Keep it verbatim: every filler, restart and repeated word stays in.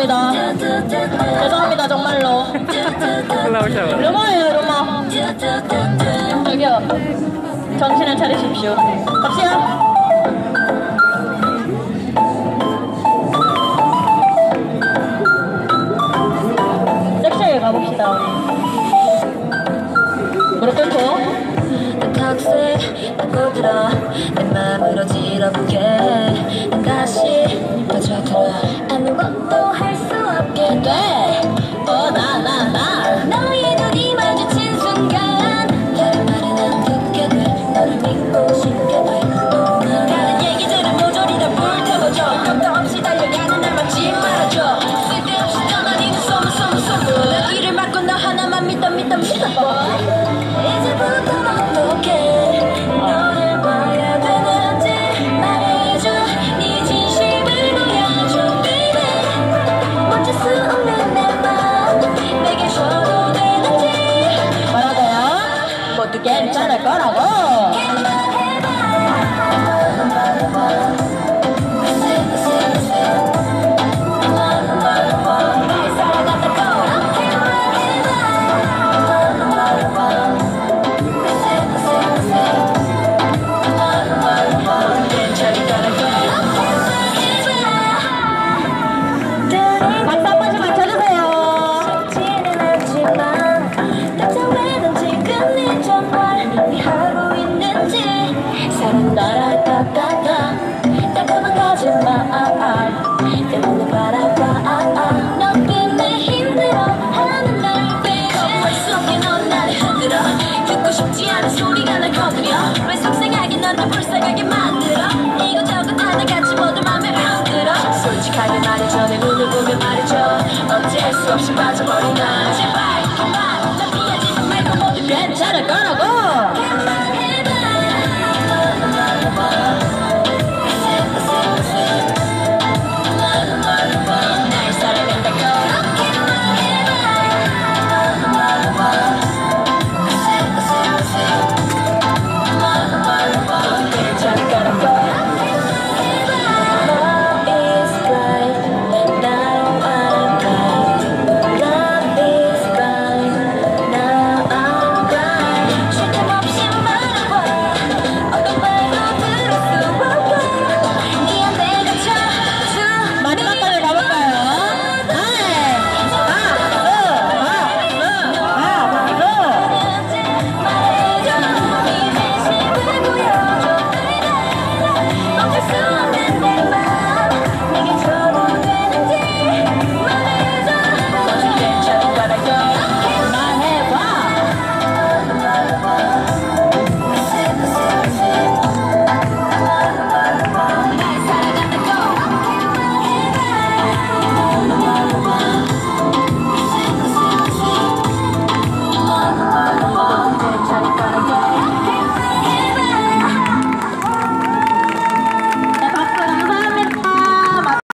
죄송합니다. 죄송합니다, 정말로. 루마예요, 루마. 저기요. 정신을 차리십시오. 갑시다. 섹시하게 가봅시다, 우리. 무릎 꿇고. 들어 내 맘을 어지럽게 해 다시 빠져들어 아무것도 할 수 없게 돼 어 나 나 나 너의 눈이 마주친 순간 다른 말은 안 듣게 돼 너를 믿고 싶게 돼 다른 얘기들은 모조리 다 불태워줘 끝도 없이 달려가는 날 막지 말아줘 쓸데없이 떠나니는 소문 소문 소문 나 귀를 막고 너 하나만 믿어 믿어 믿어 이제부터 어떡해 괜찮을 거라고.